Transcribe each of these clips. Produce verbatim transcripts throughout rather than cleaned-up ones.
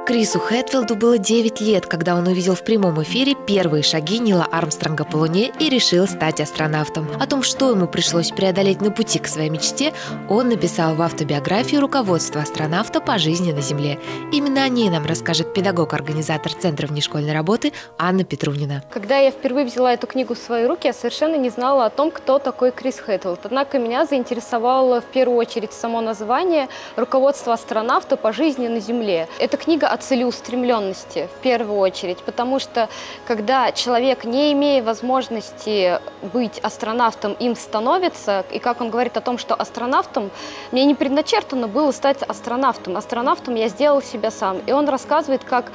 Крису Хэтфилду было девять лет, когда он увидел в прямом эфире первые шаги Нила Армстронга по Луне и решил стать астронавтом. О том, что ему пришлось преодолеть на пути к своей мечте, он написал в автобиографии руководства астронавта по жизни на Земле. Именно о ней нам расскажет педагог-организатор Центра внешкольной работы Анна Петрунина. Когда я впервые взяла эту книгу в свои руки, я совершенно не знала о том, кто такой Крис Хэтфилд. Однако меня заинтересовало в первую очередь само название «Руководство астронавта по жизни на Земле». Эта книга о целеустремленности в первую очередь, потому что когда человек, не имея возможности быть астронавтом, им становится, и как он говорит о том, что астронавтом, мне не предначертано было стать астронавтом. Астронавтом я сделал себя сам. И он рассказывает, как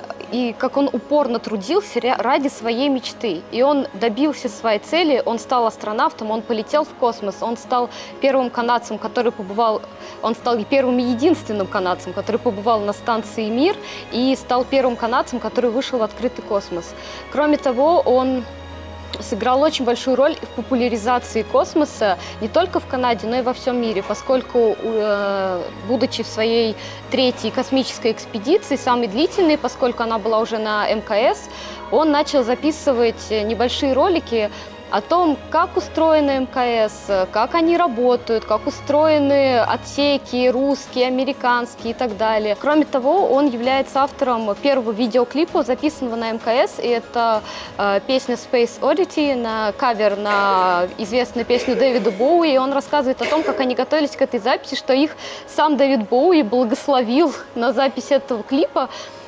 и как он упорно трудился ради своей мечты. И он добился своей цели, он стал астронавтом, он полетел в космос, он стал первым канадцем, который побывал, он стал первым и единственным канадцем, который побывал на станции «Мир», и стал первым канадцем, который вышел в открытый космос. Кроме того, он сыграл очень большую роль в популяризации космоса не только в Канаде, но и во всем мире, поскольку, будучи в своей третьей космической экспедиции, самой длительной, поскольку она была уже на эм ка эс, он начал записывать небольшие ролики о том, как устроена эм ка эс, как они работают, как устроены отсеки русские, американские и так далее. Кроме того, он является автором первого видеоклипа, записанного на эм ка эс, и это э, песня Space Oddity, на кавер на известную песню Дэвида Боуи, и он рассказывает о том, как они готовились к этой записи, что их сам Дэвид Боуи благословил на запись этого клипа.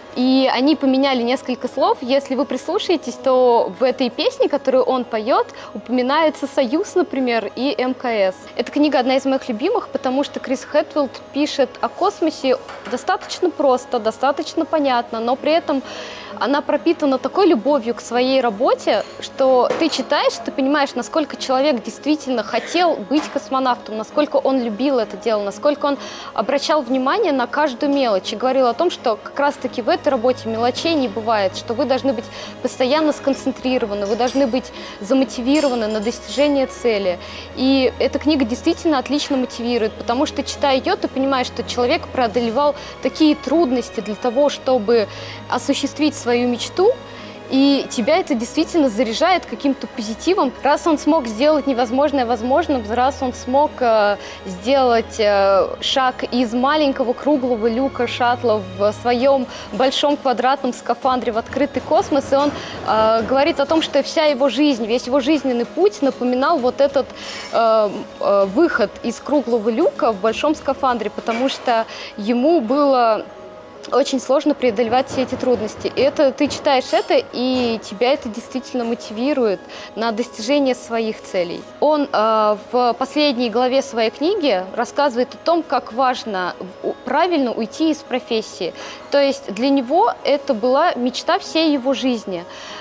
И они поменяли несколько слов. Если вы прислушаетесь, то в этой песне, которую он поет, упоминается «Союз», например, и эм ка эс. Эта книга одна из моих любимых, потому что Крис Хэтфилд пишет о космосе достаточно просто, достаточно понятно, но при этом она пропитана такой любовью к своей работе, что ты читаешь, ты понимаешь, насколько человек действительно хотел быть космонавтом, насколько он любил это дело, насколько он обращал внимание на каждую мелочь и говорил о том, что как раз-таки в этой работе мелочей не бывает, что вы должны быть постоянно сконцентрированы, вы должны быть замотивированы на достижение цели. И эта книга действительно отлично мотивирует, потому что, читая ее, ты понимаешь, что человек преодолевал такие трудности для того, чтобы осуществить свою мечту, и тебя это действительно заряжает каким-то позитивом. Раз он смог сделать невозможное возможным, раз он смог э, сделать э, шаг из маленького круглого люка шаттла в своем большом квадратном скафандре в открытый космос, и он э, говорит о том, что вся его жизнь, весь его жизненный путь напоминал вот этот э, э, выход из круглого люка в большом скафандре, потому что ему было очень сложно преодолевать все эти трудности. И это, ты читаешь это, и тебя это действительно мотивирует на достижение своих целей. Он э, в последней главе своей книги рассказывает о том, как важно правильно уйти из профессии. То есть для него это была мечта всей его жизни.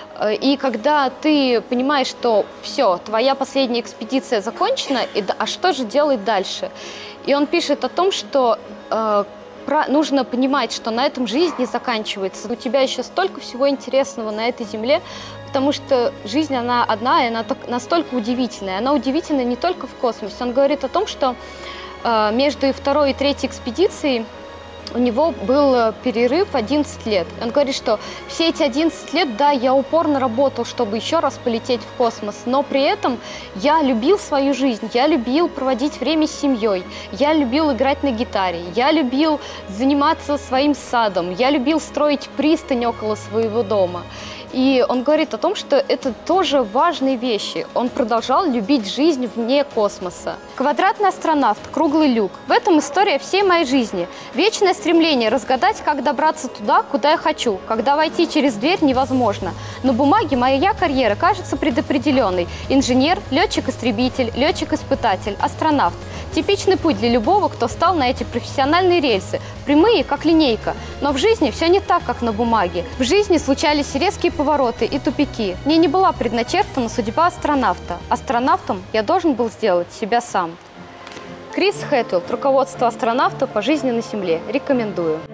И когда ты понимаешь, что все, твоя последняя экспедиция закончена, и, а что же делать дальше? И он пишет о том, что э, нужно понимать, что на этом жизнь не заканчивается. У тебя еще столько всего интересного на этой земле, потому что жизнь, она одна, и она настолько удивительная. Она удивительна не только в космосе. Он говорит о том, что э, между второй и третьей экспедицией у него был перерыв одиннадцать лет. Он говорит, что все эти одиннадцать лет, да, я упорно работал, чтобы еще раз полететь в космос, но при этом я любил свою жизнь, я любил проводить время с семьей, я любил играть на гитаре, я любил заниматься своим садом, я любил строить пристань около своего дома. И он говорит о том, что это тоже важные вещи. Он продолжал любить жизнь вне космоса. Квадратный астронавт, круглый люк. В этом история всей моей жизни. Вечное стремление разгадать, как добраться туда, куда я хочу, когда войти через дверь невозможно. На бумаге моя карьера кажется предопределенной. Инженер, летчик-истребитель, летчик-испытатель, астронавт. Типичный путь для любого, кто встал на эти профессиональные рельсы. Прямые, как линейка. Но в жизни все не так, как на бумаге. В жизни случались резкие повороты и тупики. Мне не была предначертана судьба астронавта. Астронавтом я должен был сделать себя сам. Крис Хэтфилд. Руководство астронавта по жизни на Земле. Рекомендую.